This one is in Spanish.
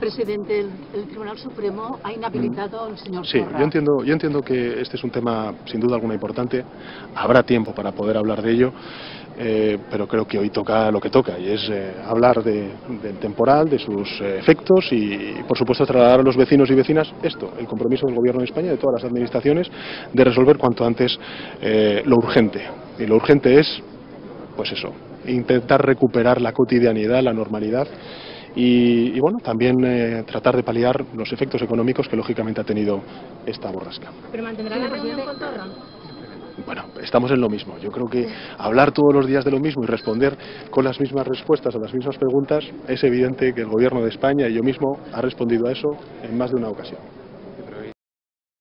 presidente del Tribunal Supremo ha inhabilitado al señor Sí, Torra. yo entiendo que este es un tema sin duda alguna importante. Habrá tiempo para poder hablar de ello, pero creo que hoy toca lo que toca, y es hablar del temporal, de sus efectos y, por supuesto, trasladar a los vecinos y vecinas el compromiso del Gobierno de España, de todas las administraciones, de resolver cuanto antes lo urgente. Y lo urgente es, pues eso, intentar recuperar la cotidianidad, la normalidad. Y bueno, también tratar de paliar los efectos económicos que lógicamente ha tenido esta borrasca. ¿Pero mantendrá la reunión con Torra? Bueno, estamos en lo mismo. Yo creo que hablar todos los días de lo mismo y responder con las mismas respuestas a las mismas preguntas, es evidente que el Gobierno de España y yo mismo ha respondido a eso en más de una ocasión.